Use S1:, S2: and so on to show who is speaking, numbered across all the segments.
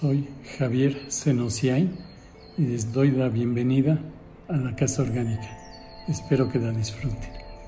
S1: Soy Javier Senosiay y les doy la bienvenida a la Casa Orgánica. Espero que la disfruten.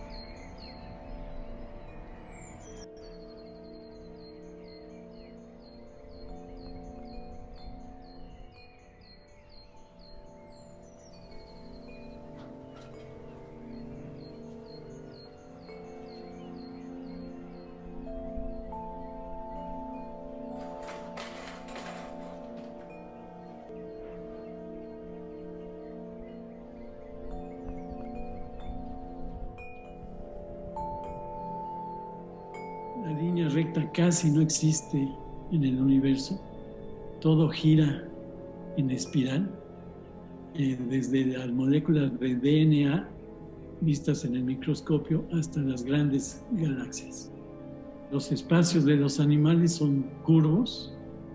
S1: La línea recta casi no existe en el universo. Todo gira en espiral, desde las moléculas de DNA vistas en el microscopio hasta las grandes galaxias. Los espacios de los animales son curvos.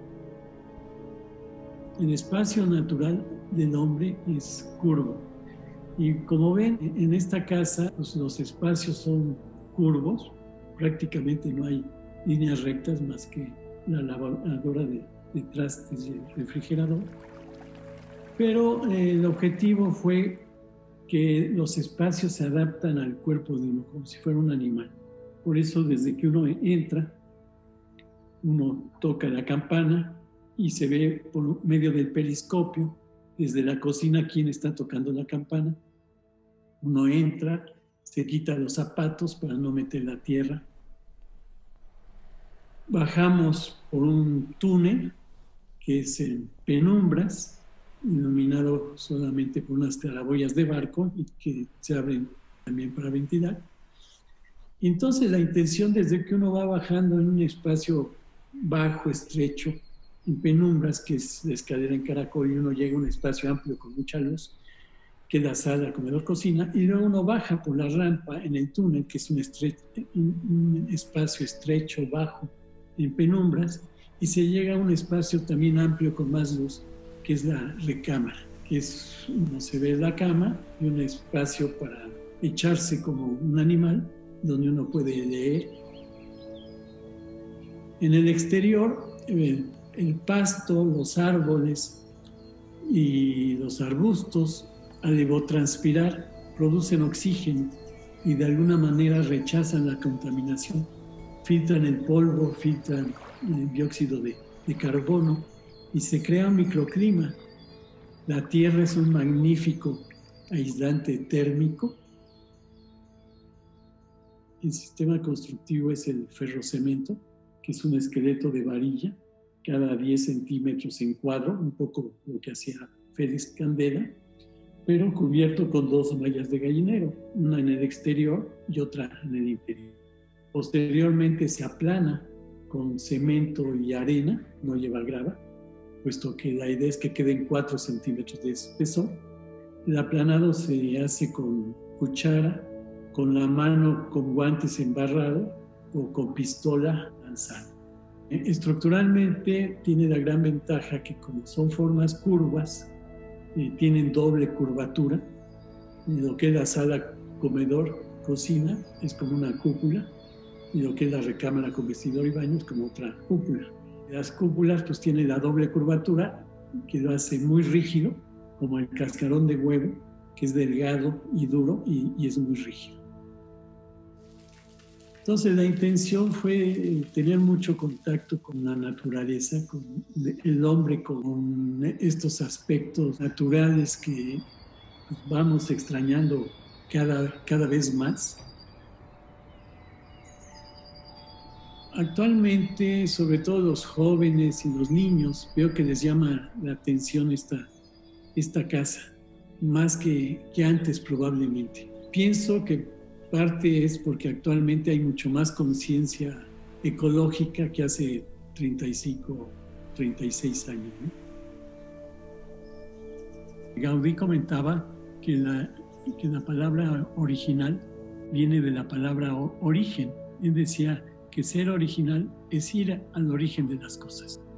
S1: El espacio natural del hombre es curvo. Y como ven, en esta casa los espacios son curvos. Prácticamente no hay líneas rectas más que la lavadora de trastes y el refrigerador. Pero el objetivo fue que los espacios se adaptan al cuerpo de uno, como si fuera un animal. Por eso, desde que uno entra, uno toca la campana y se ve por medio del periscopio, desde la cocina, quién está tocando la campana. Uno entra, se quita los zapatos para no meter la tierra. Bajamos por un túnel que es en penumbras, iluminado solamente por unas claraboyas de barco y que se abren también para ventilar. Y entonces la intención, desde que uno va bajando en un espacio bajo, estrecho, en penumbras, que es la escalera en caracol, y uno llega a un espacio amplio con mucha luz, que es la sala, comedor, cocina, y luego uno baja por la rampa en el túnel, que es un espacio estrecho, bajo, en penumbras, y se llega a un espacio también amplio con más luz, que es la recámara, que es, uno se ve la cama y un espacio para echarse como un animal, donde uno puede leer. En el exterior, el pasto, los árboles y los arbustos, al evotranspirar, producen oxígeno y de alguna manera rechazan la contaminación. Filtran el polvo, filtran el dióxido de carbono y se crea un microclima. La tierra es un magnífico aislante térmico. El sistema constructivo es el ferrocemento, que es un esqueleto de varilla, cada 10 centímetros en cuadro, un poco lo que hacía Félix Candela, pero cubierto con 2 mallas de gallinero, una en el exterior y otra en el interior. Posteriormente se aplana con cemento y arena, no lleva grava, puesto que la idea es que queden 4 centímetros de espesor. El aplanado se hace con cuchara, con la mano con guantes embarrado o con pistola lanzada. Estructuralmente tiene la gran ventaja que, como son formas curvas, tienen doble curvatura. Lo que es la sala, comedor, cocina es como una cúpula, y lo que es la recámara con vestidor y baño es como otra cúpula. Las cúpulas pues tienen la doble curvatura, que lo hace muy rígido, como el cascarón de huevo, que es delgado y duro y es muy rígido. Entonces la intención fue tener mucho contacto con la naturaleza, con el hombre, con estos aspectos naturales que pues, vamos extrañando cada vez más. Actualmente, sobre todo los jóvenes y los niños, veo que les llama la atención esta casa, más que antes probablemente. Pienso que parte es porque actualmente hay mucho más conciencia ecológica que hace 35, 36 años, ¿no? Gaudí comentaba que la palabra original viene de la palabra origen. Él decía que ser original es ir al origen de las cosas.